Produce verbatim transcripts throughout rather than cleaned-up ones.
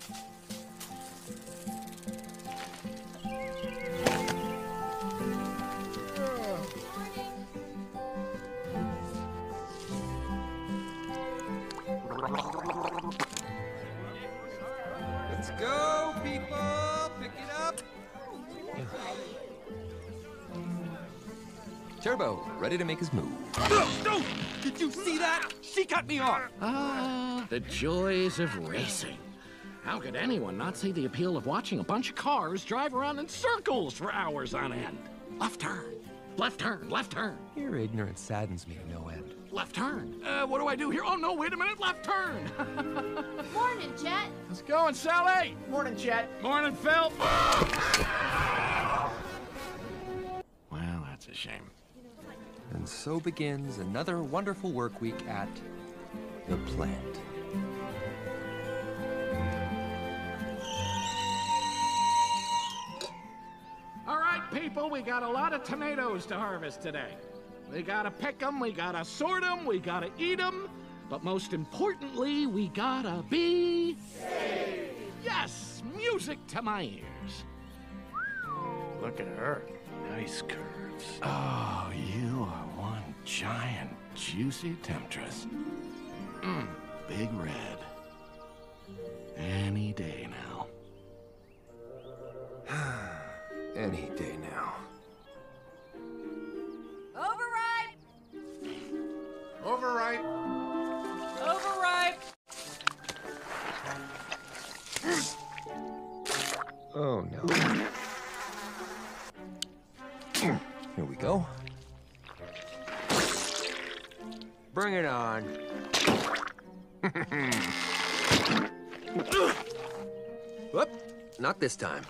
Let's go, people! Pick it up! Turbo, ready to make his move. No, no! Did you see that? She cut me off! Ah, the joys of racing. How could anyone not see the appeal of watching a bunch of cars drive around in circles for hours on end? Left turn, left turn, left turn. Your ignorance saddens me to no end. Left turn. Uh, what do I do here? Oh, no, wait a minute, left turn. Morning, Chet. How's it going, Sally? Morning, Chet. Morning, Phil. Well, that's a shame. And so begins another wonderful work week at the plant. All right, people, we got a lot of tomatoes to harvest today. We gotta pick them, we gotta sort them, we gotta eat them, but most importantly, we gotta be... safe. Yes, music to my ears. Look at her. Nice curves. Oh, you are one giant, juicy temptress. Mm, big red. Any day now. Any day now. Overripe! Overripe. Overripe! Oh, no. Here we go. Bring it on. Whoop, not this time.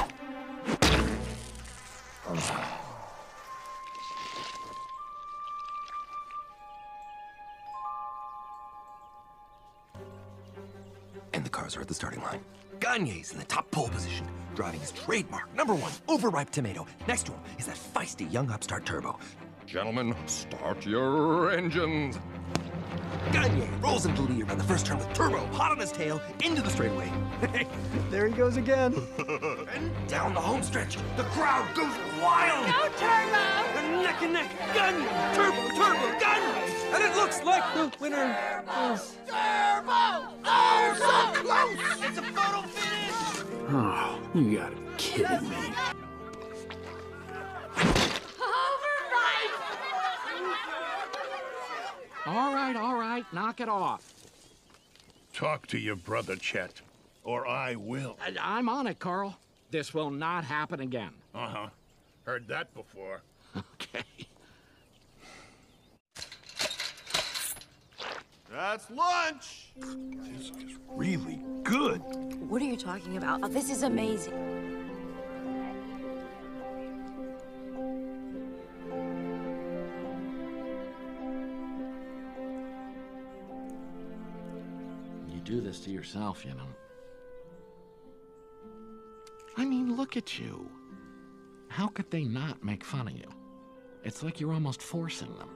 And the cars are at the starting line. Gagne's in the top pole position, driving his trademark number one overripe tomato. Next to him is that feisty young upstart Turbo. Gentlemen, start your engines. Gagne rolls into the lead around the first turn with Turbo hot on his tail into the straightaway. There he goes again. And down the home stretch, the crowd goes wild. Go, Turbo! And neck and neck, Gagne, Turbo, Turbo, Gagne. And it looks like the winner is... Turbo! Oh, so close! It's a photo finish! Oh, you gotta be kidding me. All right, all right, knock it off. Talk to your brother, Chet, or I will. I I'm on it, Carl. This will not happen again. Uh-huh. Heard that before. Okay. That's lunch! This is really good. What are you talking about? Oh, this is amazing. You do this to yourself, you know. I mean, look at you. How could they not make fun of you? It's like you're almost forcing them.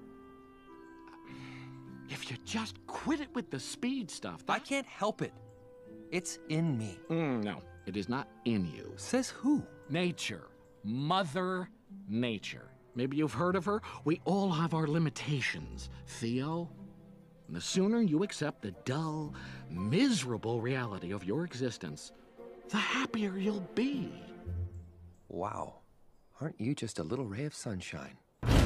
If you just quit it with the speed stuff... I can't help it. It's in me. Mm, no, it is not in you. Says who? Nature. Mother Nature. Maybe you've heard of her? We all have our limitations, Theo. And the sooner you accept the dull, miserable reality of your existence, the happier you'll be. Wow. Aren't you just a little ray of sunshine?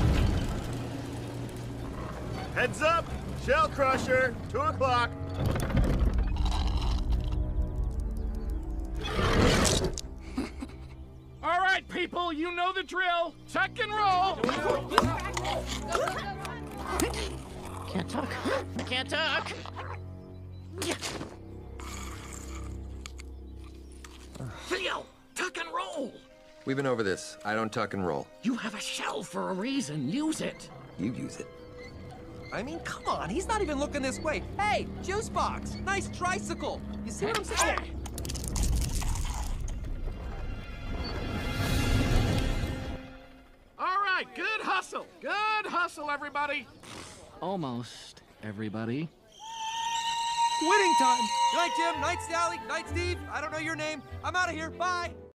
Heads up! Shell Crusher! Two o'clock! All right, people, you know the drill. Tuck and roll. Can't talk. Can't talk. Theo, tuck and roll. We've been over this. I don't tuck and roll. You have a shell for a reason. Use it. You use it. I mean, come on. He's not even looking this way. Hey, juice box. Nice tricycle. You see what I'm saying? All right, good hustle. Good hustle, everybody. Almost everybody. Quitting time. Night, Jim. Night, Sally. Night, Steve. I don't know your name. I'm out of here. Bye.